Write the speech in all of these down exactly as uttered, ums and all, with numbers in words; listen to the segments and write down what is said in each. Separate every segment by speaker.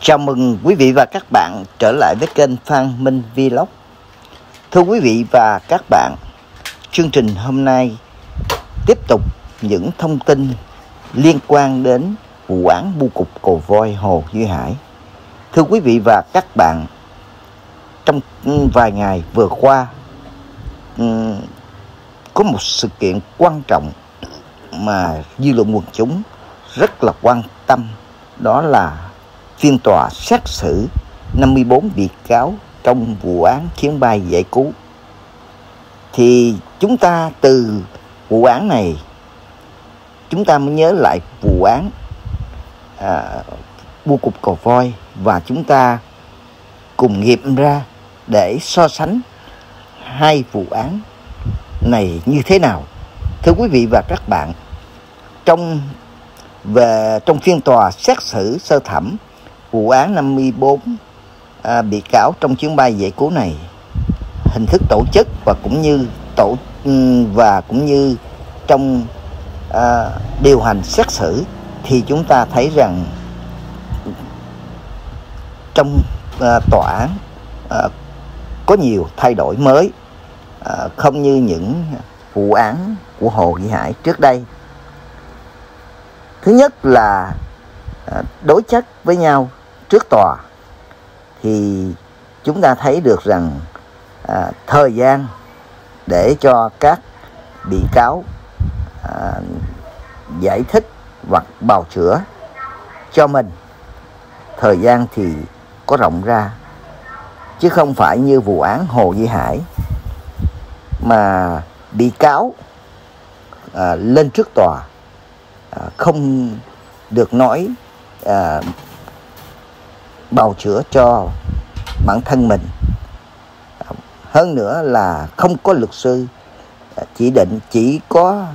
Speaker 1: Chào mừng quý vị và các bạn trở lại với kênh Phan Minh Vlog. Thưa quý vị và các bạn, chương trình hôm nay tiếp tục những thông tin liên quan đến vụ án bưu cục Cò Voi Hồ Duy Hải. Thưa quý vị và các bạn, trong vài ngày vừa qua có một sự kiện quan trọng mà dư luận quần chúng rất là quan tâm, đó là phiên tòa xét xử năm mươi bốn bị cáo trong vụ án chuyến bay giải cứu. Thì chúng ta từ vụ án này chúng ta mới nhớ lại vụ án à, bưu cục Cò Voi, và chúng ta cùng nghiệm ra để so sánh hai vụ án này như thế nào. Thưa quý vị và các bạn, trong về trong phiên tòa xét xử sơ thẩm vụ án năm mươi bốn à, bị cáo trong chuyến bay giải cứu này, hình thức tổ chức và cũng như tổ và cũng như trong à, điều hành xét xử, thì chúng ta thấy rằng trong à, tòa án à, có nhiều thay đổi mới, à, không như những vụ án của Hồ Duy Hải trước đây. Thứ nhất là à, đối chất với nhau trước tòa, thì chúng ta thấy được rằng à, thời gian để cho các bị cáo à, giải thích hoặc bào chữa cho mình, thời gian thì có rộng ra, chứ không phải như vụ án Hồ Duy Hải mà bị cáo à, lên trước tòa à, không được nói à, bào chữa cho bản thân mình. Hơn nữa là không có luật sư chỉ định, chỉ có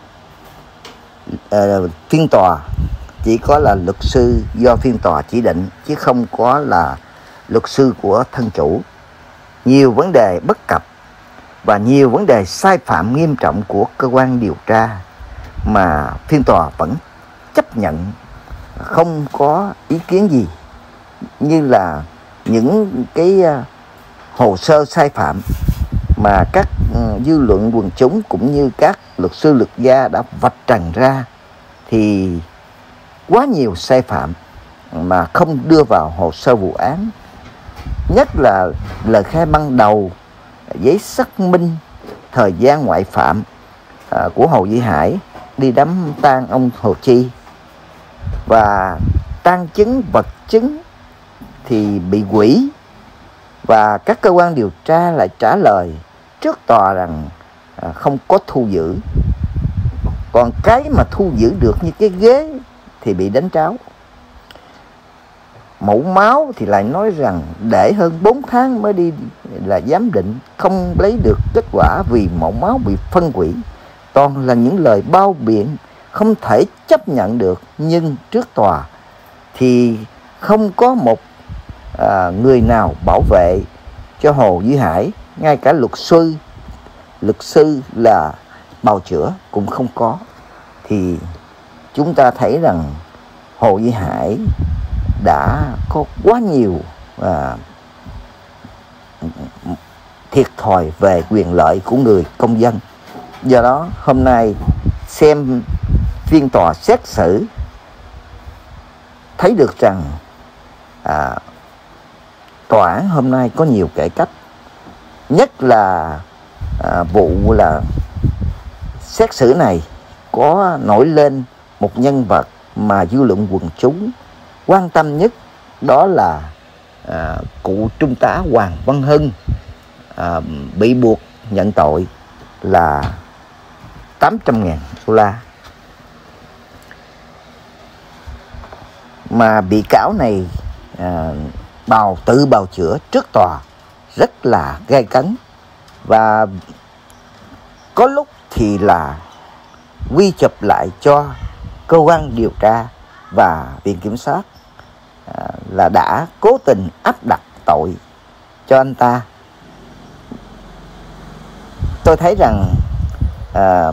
Speaker 1: uh, phiên tòa chỉ có là luật sư do phiên tòa chỉ định, chứ không có là luật sư của thân chủ. Nhiều vấn đề bất cập và nhiều vấn đề sai phạm nghiêm trọng của cơ quan điều tra mà phiên tòa vẫn chấp nhận, không có ý kiến gì, như là những cái uh, hồ sơ sai phạm mà các uh, dư luận quần chúng cũng như các luật sư luật gia đã vạch trần ra, thì quá nhiều sai phạm mà không đưa vào hồ sơ vụ án. Nhất là lời khai ban đầu, giấy xác minh thời gian ngoại phạm uh, của Hồ Duy Hải đi đám tang ông Hồ Chi, và tang chứng vật chứng thì bị hủy, và các cơ quan điều tra lại trả lời trước tòa rằng à, không có thu giữ. Còn cái mà thu giữ được như cái ghế thì bị đánh tráo. Mẫu máu thì lại nói rằng để hơn bốn tháng mới đi là giám định, không lấy được kết quả vì mẫu máu bị phân hủy. Toàn là những lời bao biện không thể chấp nhận được, nhưng trước tòa thì không có một à, người nào bảo vệ cho Hồ Duy Hải, ngay cả luật sư luật sư là bào chữa cũng không có. Thì chúng ta thấy rằng Hồ Duy Hải đã có quá nhiều à, thiệt thòi về quyền lợi của người công dân. Do đó hôm nay xem phiên tòa xét xử thấy được rằng à, tòa án hôm nay có nhiều cải cách. Nhất là à, vụ là xét xử này có nổi lên một nhân vật mà dư luận quần chúng quan tâm nhất, đó là à, cụ trung tá Hoàng Văn Hưng à, bị buộc nhận tội là tám trăm ngàn đô la. Mà bị cáo này à, bào tự bào chữa trước tòa rất là gay cấn, và có lúc thì là quy chụp lại cho cơ quan điều tra và viện kiểm sát à, là đã cố tình áp đặt tội cho anh ta. Tôi thấy rằng à,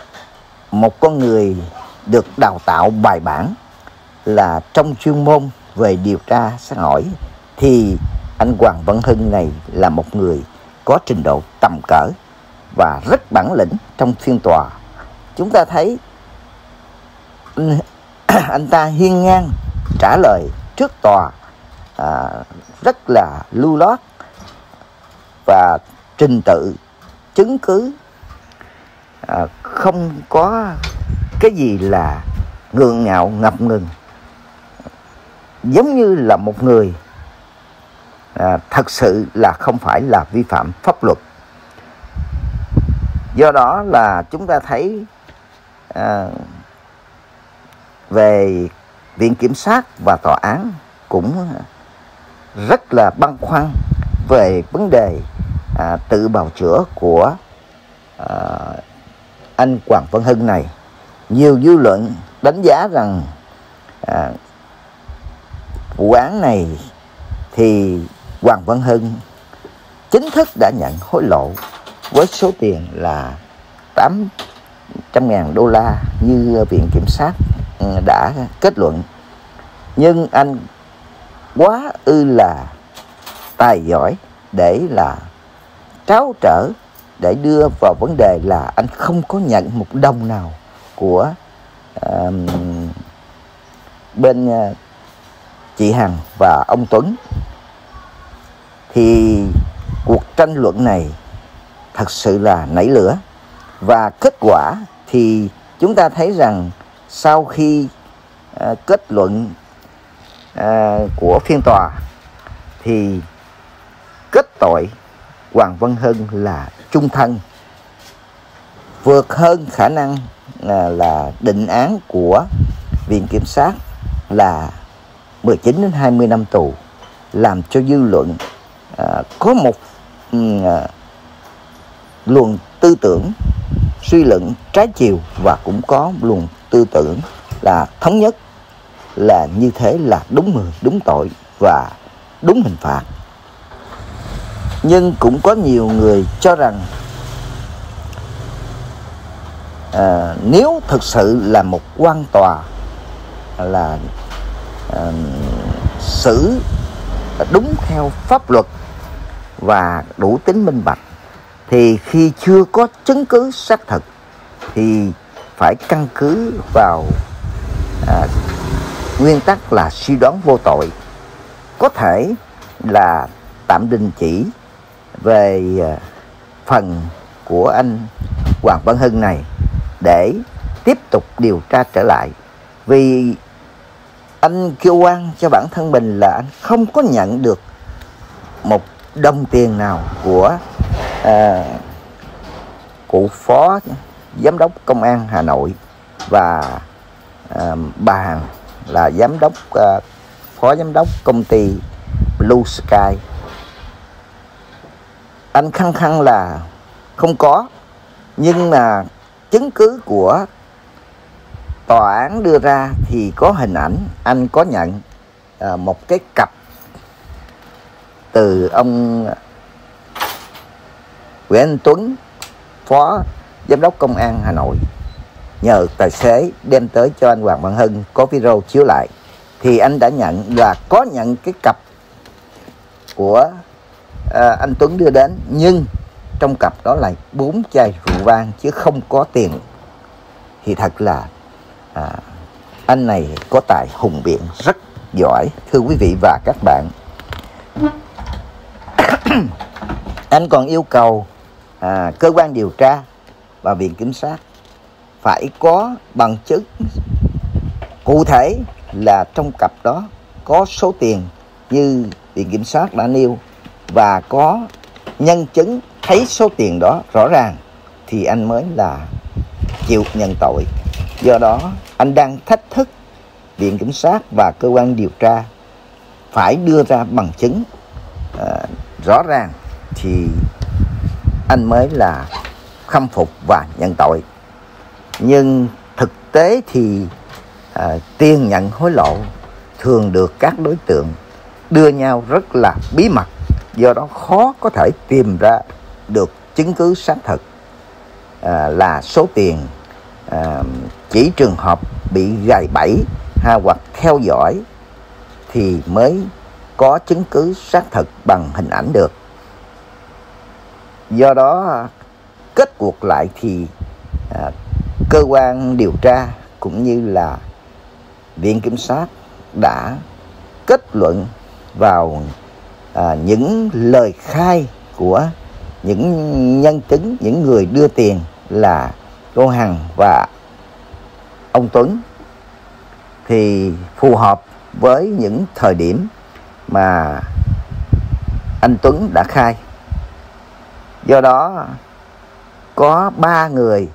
Speaker 1: một con người được đào tạo bài bản là trong chuyên môn về điều tra xét hỏi thì anh Hoàng Văn Hưng này là một người có trình độ tầm cỡ và rất bản lĩnh trong phiên tòa. Chúng ta thấy anh, anh ta hiên ngang trả lời trước tòa à, rất là lưu loát và trình tự chứng cứ à, không có cái gì là ngượng ngạo ngập ngừng, giống như là một người à, thật sự là không phải là vi phạm pháp luật. Do đó là chúng ta thấy à, về Viện Kiểm sát và Tòa án cũng rất là băn khoăn về vấn đề à, tự bào chữa của à, anh Hoàng Văn Hưng này. Nhiều dư luận đánh giá rằng à, vụ án này thì Hoàng Văn Hưng chính thức đã nhận hối lộ với số tiền là tám trăm ngàn đô la như Viện Kiểm sát đã kết luận. Nhưng anh quá ư là tài giỏi để là tráo trở, để đưa vào vấn đề là anh không có nhận một đồng nào của uh, bên uh, chị Hằng và ông Tuấn. Thì cuộc tranh luận này thật sự là nảy lửa. Và kết quả thì chúng ta thấy rằng sau khi uh, kết luận uh, của phiên tòa thì kết tội Hoàng Văn Hưng là chung thân, vượt hơn khả năng là, là định án của Viện Kiểm sát là mười chín đến hai mươi năm tù, làm cho dư luận à, có một à, luồng tư tưởng suy luận trái chiều, và cũng có luồng tư tưởng là thống nhất là như thế là đúng người, đúng tội và đúng hình phạt. Nhưng cũng có nhiều người cho rằng à, nếu thực sự là một quan tòa là à, xử đúng theo pháp luật và đủ tính minh bạch, thì khi chưa có chứng cứ xác thực thì phải căn cứ vào à, nguyên tắc là suy đoán vô tội, có thể là tạm đình chỉ về phần của anh Hoàng Văn Hưng này để tiếp tục điều tra trở lại. Vì anh kêu oan cho bản thân mình là anh không có nhận được một đồng tiền nào của à, cụ phó giám đốc công an Hà Nội và à, bà Hằng là giám đốc à, phó giám đốc công ty Blue Sky. Anh khăng khăng là không có, nhưng mà chứng cứ của tòa án đưa ra thì có hình ảnh anh có nhận à, một cái cặp từ ông Nguyễn Anh Tuấn, phó giám đốc công an Hà Nội, nhờ tài xế đem tới cho anh Hoàng Văn Hưng, có video chiếu lại, thì anh đã nhận là có nhận cái cặp của à, anh Tuấn đưa đến, nhưng trong cặp đó là bốn chai rượu vang chứ không có tiền. Thì thật là à, anh này có tài hùng biện rất giỏi, thưa quý vị và các bạn. Anh còn yêu cầu à, cơ quan điều tra và Viện Kiểm sát phải có bằng chứng cụ thể là trong cặp đó có số tiền như Viện Kiểm sát đã nêu, và có nhân chứng thấy số tiền đó rõ ràng, thì anh mới là chịu nhận tội. Do đó anh đang thách thức Viện Kiểm sát và cơ quan điều tra phải đưa ra bằng chứng à, rõ ràng thì anh mới là khâm phục và nhận tội. Nhưng thực tế thì à, tiền nhận hối lộ thường được các đối tượng đưa nhau rất là bí mật, do đó khó có thể tìm ra được chứng cứ xác thực à, là số tiền à, chỉ trường hợp bị gài bẫy ha, hoặc theo dõi thì mới có chứng cứ xác thực bằng hình ảnh được. Do đó kết cuộc lại thì à, cơ quan điều tra cũng như là viện kiểm sát đã kết luận vào à, những lời khai của những nhân chứng, những người đưa tiền là cô Hằng và ông Tuấn thì phù hợp với những thời điểm mà anh Tuấn đã khai. Do đó có ba người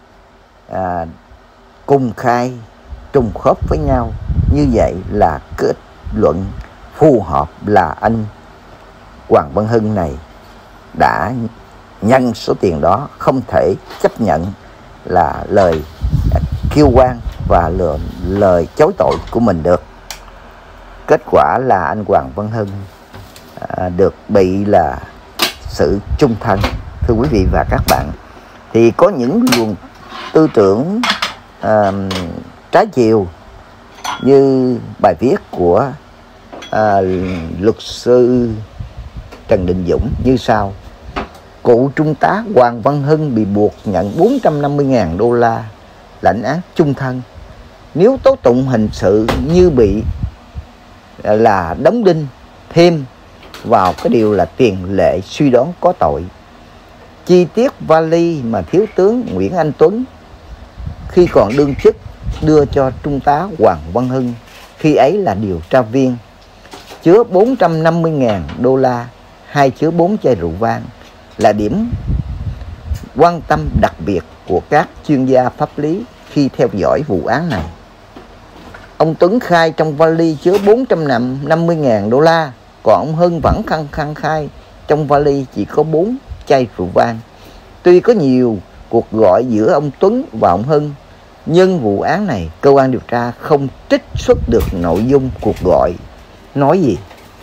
Speaker 1: à, cùng khai trùng khớp với nhau, như vậy là kết luận phù hợp là anh Hoàng Văn Hưng này đã nhận số tiền đó, không thể chấp nhận là lời kêu oan và lời, lời chối tội của mình được. Kết quả là anh Hoàng Văn Hưng à, được bị là xử chung thân. Thưa quý vị và các bạn, thì có những luồng tư tưởng à, trái chiều như bài viết của à, luật sư Trần Đình Dũng như sau: cựu trung tá Hoàng Văn Hưng bị buộc nhận bốn trăm năm mươi nghìn đô la, lãnh án chung thân. Nếu tố tụng hình sự như bị là đóng đinh thêm vào cái điều là tiền lệ suy đoán có tội. Chi tiết vali mà thiếu tướng Nguyễn Anh Tuấn khi còn đương chức đưa cho trung tá Hoàng Văn Hưng khi ấy là điều tra viên, chứa bốn trăm năm mươi nghìn đô la, hai chứa bốn chai rượu vang, là điểm quan tâm đặc biệt của các chuyên gia pháp lý khi theo dõi vụ án này. Ông Tuấn khai trong vali chứa bốn trăm năm mươi nghìn đô la, còn ông Hưng vẫn khăng khăng khai trong vali chỉ có bốn chai rượu vang. Tuy có nhiều cuộc gọi giữa ông Tuấn và ông Hưng, nhưng vụ án này cơ quan điều tra không trích xuất được nội dung cuộc gọi nói gì,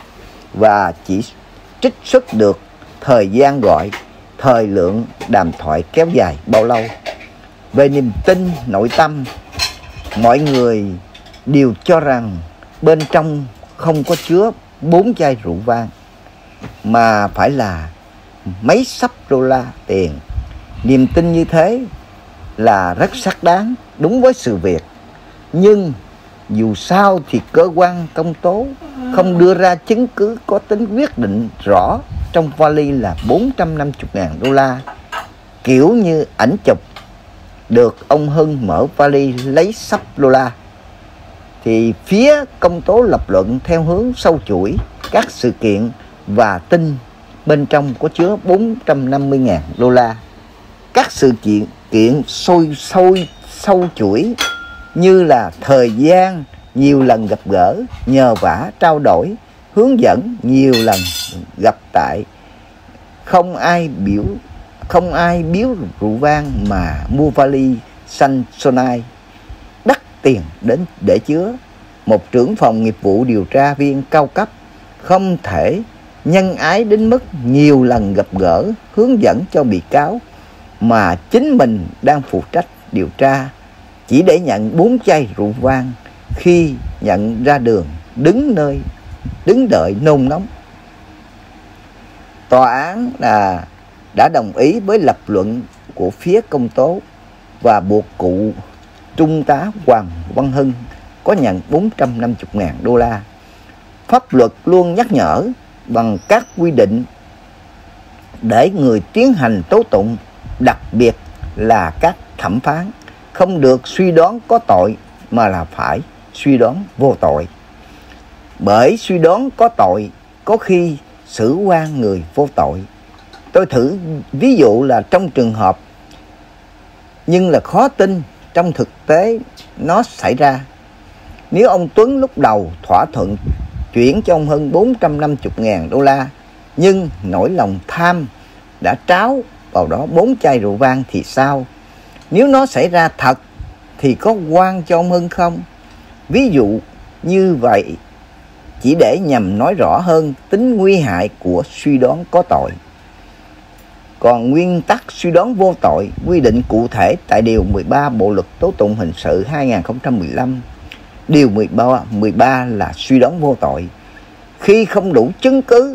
Speaker 1: và chỉ trích xuất được thời gian gọi, thời lượng đàm thoại kéo dài bao lâu. Về niềm tin nội tâm, mọi người đều cho rằng bên trong không có chứa bốn chai rượu vang mà phải là mấy sắp đô la tiền. Niềm tin như thế là rất xác đáng, đúng với sự việc. Nhưng dù sao thì cơ quan công tố không đưa ra chứng cứ có tính quyết định rõ trong vali là bốn trăm năm mươi nghìn đô la, kiểu như ảnh chụp được ông Hưng mở vali lấy sắp đô la. Thì phía công tố lập luận theo hướng sâu chuỗi các sự kiện và tin bên trong có chứa bốn trăm năm mươi nghìn đô la. Các sự kiện kiện sôi sôi sâu chuỗi như là thời gian, nhiều lần gặp gỡ, nhờ vả, trao đổi, hướng dẫn nhiều lần gặp tại, không ai biểu không ai biếu rượu vang mà mua vali xanh Sonai đắt tiền đến để chứa. Một trưởng phòng nghiệp vụ điều tra viên cao cấp không thể nhân ái đến mức nhiều lần gặp gỡ, hướng dẫn cho bị cáo mà chính mình đang phụ trách điều tra chỉ để nhận bốn chai rượu vang khi nhận ra đường, đứng nơi đứng đợi nôn nóng. Tòa án là đã đồng ý với lập luận của phía công tố và buộc cựu trung tá Hoàng Văn Hưng có nhận bốn trăm năm mươi nghìn đô la. Pháp luật luôn nhắc nhở bằng các quy định để người tiến hành tố tụng, đặc biệt là các thẩm phán, không được suy đoán có tội mà là phải suy đoán vô tội. Bởi suy đoán có tội có khi xử oan người vô tội. Tôi thử ví dụ là trong trường hợp, nhưng là khó tin trong thực tế nó xảy ra. Nếu ông Tuấn lúc đầu thỏa thuận chuyển cho ông Hưng bốn trăm năm mươi nghìn đô la, nhưng nỗi lòng tham đã tráo vào đó bốn chai rượu vang thì sao? Nếu nó xảy ra thật thì có oan cho ông Hưng không? Ví dụ như vậy chỉ để nhằm nói rõ hơn tính nguy hại của suy đoán có tội. Còn nguyên tắc suy đoán vô tội quy định cụ thể tại điều mười ba Bộ luật tố tụng hình sự hai nghìn không trăm mười lăm Điều mười ba, mười ba là suy đoán vô tội. Khi không đủ chứng cứ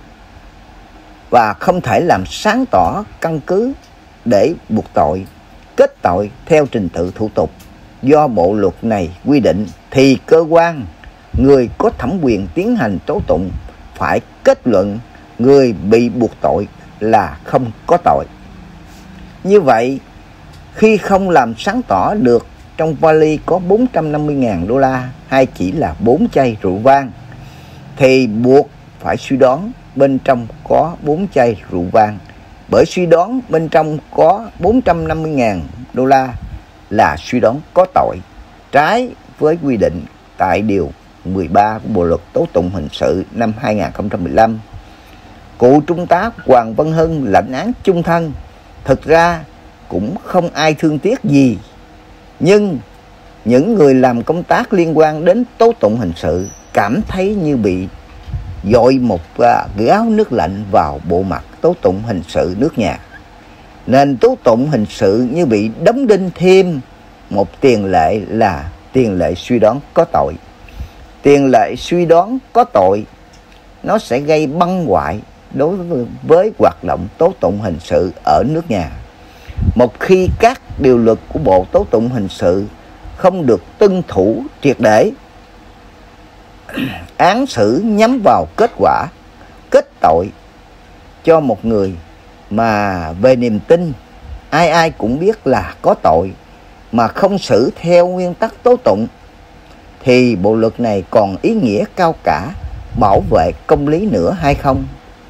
Speaker 1: và không thể làm sáng tỏ căn cứ để buộc tội, kết tội theo trình tự thủ tục do bộ luật này quy định, thì cơ quan người có thẩm quyền tiến hành tố tụng phải kết luận người bị buộc tội là không có tội. Như vậy, khi không làm sáng tỏ được trong vali có bốn trăm năm mươi nghìn đô la hay chỉ là bốn chai rượu vang, thì buộc phải suy đoán bên trong có bốn chai rượu vang, bởi suy đoán bên trong có bốn trăm năm mươi nghìn đô la là suy đoán có tội, trái với quy định tại điều mười ba của Bộ luật tố tụng hình sự năm hai nghìn không trăm mười lăm. Cựu trung tá Hoàng Văn Hưng lãnh án chung thân, thực ra cũng không ai thương tiếc gì, nhưng những người làm công tác liên quan đến tố tụng hình sự cảm thấy như bị dội một gáo nước lạnh vào bộ mặt tố tụng hình sự nước nhà. Nên tố tụng hình sự như bị đóng đinh thêm một tiền lệ là tiền lệ suy đoán có tội. Tiền lệ suy đoán có tội nó sẽ gây băng hoại đối với hoạt động tố tụng hình sự ở nước nhà. Một khi các điều luật của Bộ Tố tụng hình sự không được tuân thủ triệt để, án xử nhắm vào kết quả kết tội cho một người mà về niềm tin ai ai cũng biết là có tội mà không xử theo nguyên tắc tố tụng, thì bộ luật này còn ý nghĩa cao cả bảo vệ công lý nữa hay không?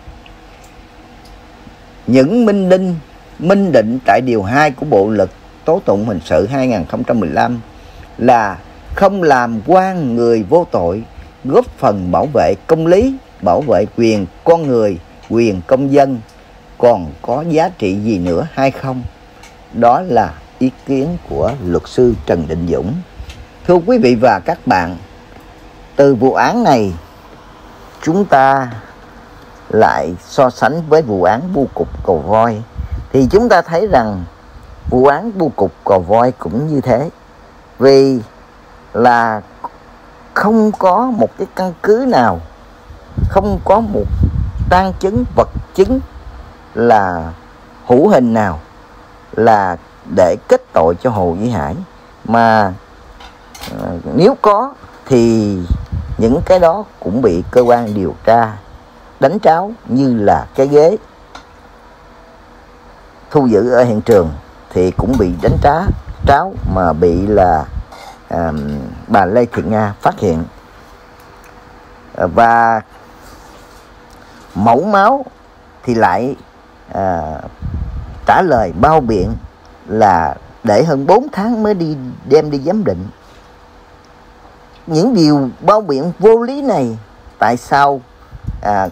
Speaker 1: Những minh định minh định tại điều hai của Bộ luật tố tụng hình sự hai nghìn không trăm mười lăm là không làm oan người vô tội, góp phần bảo vệ công lý, bảo vệ quyền con người, quyền công dân, còn có giá trị gì nữa hay không? Đó là ý kiến của luật sư Trần Định Dũng. Thưa quý vị và các bạn, từ vụ án này chúng ta lại so sánh với vụ án bưu cục Cò Voi, thì chúng ta thấy rằng vụ án bưu cục Cò Voi cũng như thế. Vì là không có một cái căn cứ nào, không có một tang chứng vật chứng là hữu hình nào là để kết tội cho Hồ Duy Hải, mà uh, nếu có thì những cái đó cũng bị cơ quan điều tra đánh tráo, như là cái ghế thu giữ ở hiện trường thì cũng bị đánh trá tráo mà bị là à, bà Lê Thị Nga phát hiện. Và mẫu máu thì lại à, trả lời bao biện là để hơn bốn tháng mới đi đem đi giám định. Những điều bao biện vô lý này, tại sao à,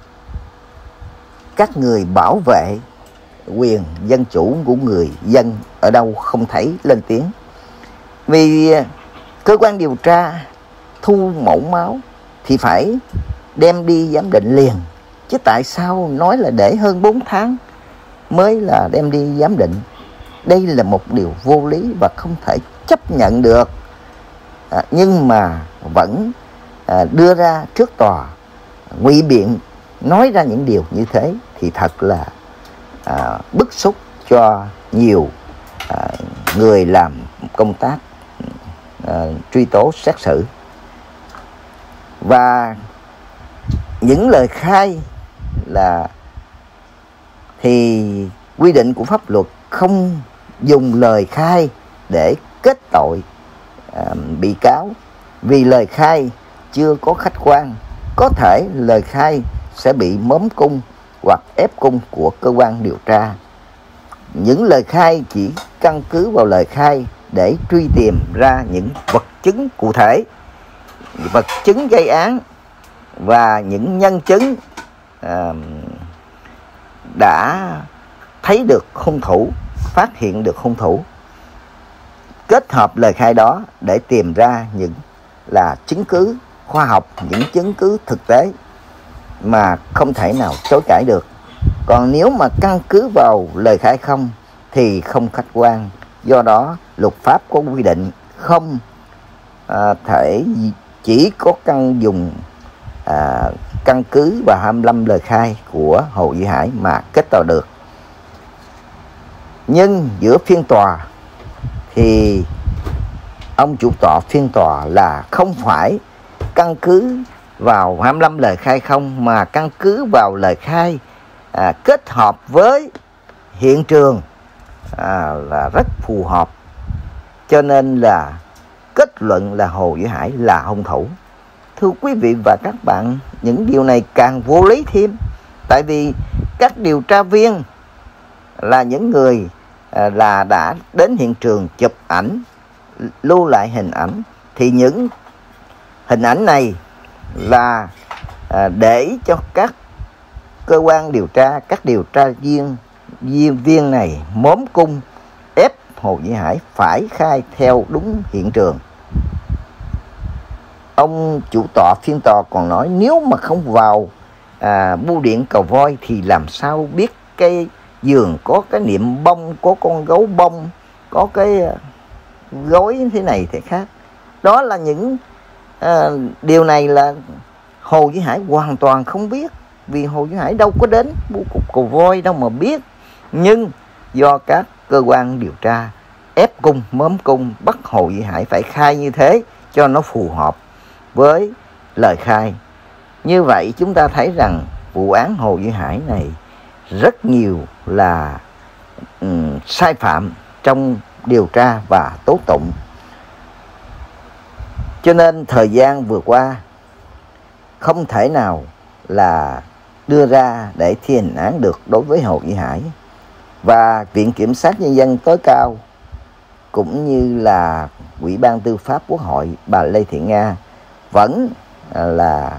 Speaker 1: các người bảo vệ quyền dân chủ của người dân ở đâu không thấy lên tiếng? Vì cơ quan điều tra thu mẫu máu thì phải đem đi giám định liền, chứ tại sao nói là để hơn bốn tháng mới là đem đi giám định? Đây là một điều vô lý và không thể chấp nhận được. À, nhưng mà vẫn à, đưa ra trước tòa ngụy biện, nói ra những điều như thế thì thật là à, bức xúc cho nhiều à, người làm công tác à, truy tố xét xử. Và những lời khai là thì quy định của pháp luật không dùng lời khai để kết tội à, bị cáo, vì lời khai chưa có khách quan, có thể lời khai sẽ bị mớm cung hoặc ép cung của cơ quan điều tra. Những lời khai chỉ căn cứ vào lời khai để truy tìm ra những vật chứng cụ thể, vật chứng gây án và những nhân chứng à, đã thấy được hung thủ, phát hiện được hung thủ, kết hợp lời khai đó để tìm ra những là chứng cứ khoa học, những chứng cứ thực tế mà không thể nào chối cãi được. Còn nếu mà căn cứ vào lời khai không thì không khách quan. Do đó luật pháp có quy định không à, thể chỉ có căn dùng à, căn cứ và hai mươi lăm lời khai của Hồ Duy Hải mà kết tòa được. Nhưng giữa phiên tòa thì ông chủ tọa phiên tòa là không phải căn cứ vào hai mươi lăm lời khai không, mà căn cứ vào lời khai à, kết hợp với hiện trường à, là rất phù hợp, cho nên là kết luận là Hồ Duy Hải là hung thủ. Thưa quý vị và các bạn, những điều này càng vô lý thêm, tại vì các điều tra viên là những người à, là đã đến hiện trường chụp ảnh, lưu lại hình ảnh, thì những hình ảnh này là à, để cho các cơ quan điều tra, các điều tra viên viên viên này mớm cung ép Hồ Duy Hải phải khai theo đúng hiện trường. Ông chủ tọa phiên tòa còn nói nếu mà không vào à, bưu điện Cầu Voi thì làm sao biết cái giường có cái niệm bông, có con gấu bông, có cái gối thế này thế khác. Đó là những à, điều này là Hồ Duy Hải hoàn toàn không biết, vì Hồ Duy Hải đâu có đến bưu cục Cầu Voi đâu mà biết. Nhưng do các cơ quan điều tra ép cung, mớm cung bắt Hồ Duy Hải phải khai như thế cho nó phù hợp với lời khai. Như vậy chúng ta thấy rằng vụ án Hồ Duy Hải này rất nhiều là um, sai phạm trong điều tra và tố tụng. Cho nên thời gian vừa qua không thể nào là đưa ra để thi hành án được đối với Hồ Duy Hải. Và Viện Kiểm sát Nhân dân tối cao cũng như là Ủy ban Tư pháp Quốc hội bà Lê Thị Nga vẫn là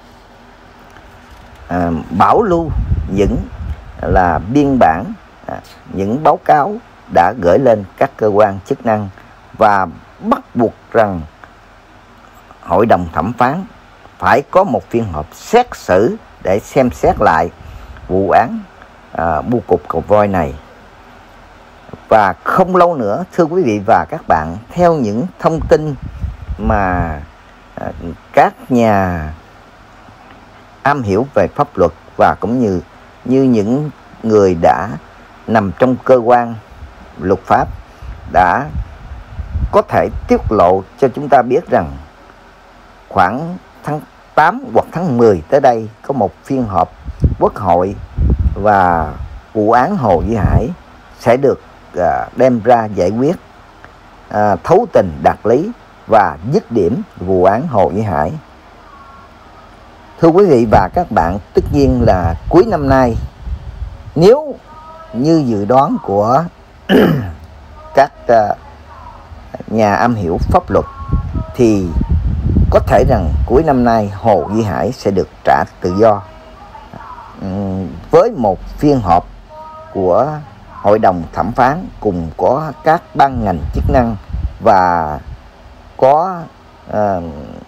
Speaker 1: à, bảo lưu những là biên bản, à, những báo cáo đã gửi lên các cơ quan chức năng, và bắt buộc rằng hội đồng thẩm phán phải có một phiên họp xét xử để xem xét lại vụ án à, bưu cục Cầu Voi này. Và không lâu nữa, thưa quý vị và các bạn, theo những thông tin mà à, các nhà am hiểu về pháp luật và cũng như như những người đã nằm trong cơ quan luật pháp đã có thể tiết lộ cho chúng ta biết rằng khoảng tháng tám hoặc tháng mười tới đây có một phiên họp Quốc hội và vụ án Hồ Duy Hải sẽ được à, đem ra giải quyết à, thấu tình đạt lý và dứt điểm vụ án Hồ Duy Hải. Thưa quý vị và các bạn, tất nhiên là cuối năm nay, nếu như dự đoán của các uh, nhà am hiểu pháp luật, thì có thể rằng cuối năm nay Hồ Duy Hải sẽ được trả tự do uhm, với một phiên họp của hội đồng thẩm phán cùng có các ban ngành chức năng và có uh,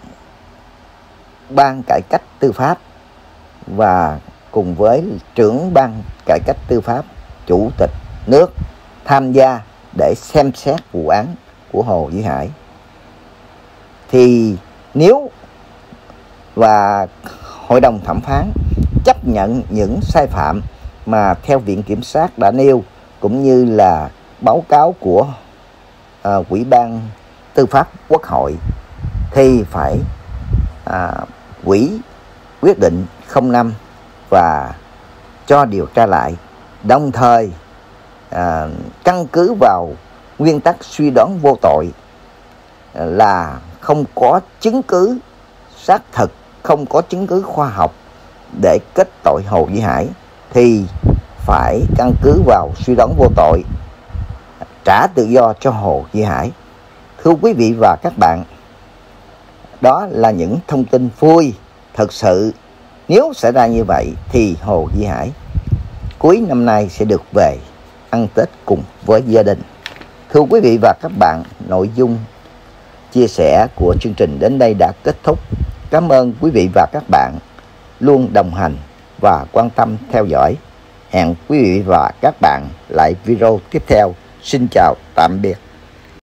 Speaker 1: ban cải cách tư pháp, và cùng với trưởng ban cải cách tư pháp, chủ tịch nước tham gia để xem xét vụ án của Hồ Duy Hải. Thì nếu và hội đồng thẩm phán chấp nhận những sai phạm mà theo Viện Kiểm sát đã nêu, cũng như là báo cáo của uh, Ủy ban Tư pháp Quốc hội, thì phải uh, hủy quyết định không năm và cho điều tra lại, đồng thời à, căn cứ vào nguyên tắc suy đoán vô tội à, là không có chứng cứ xác thực, không có chứng cứ khoa học để kết tội Hồ Duy Hải, thì phải căn cứ vào suy đoán vô tội trả tự do cho Hồ Duy Hải. Thưa quý vị và các bạn, đó là những thông tin vui. Thật sự nếu xảy ra như vậy thì Hồ Duy Hải cuối năm nay sẽ được về ăn Tết cùng với gia đình. Thưa quý vị và các bạn, nội dung chia sẻ của chương trình đến đây đã kết thúc. Cảm ơn quý vị và các bạn luôn đồng hành và quan tâm theo dõi. Hẹn quý vị và các bạn lại video tiếp theo. Xin chào tạm biệt.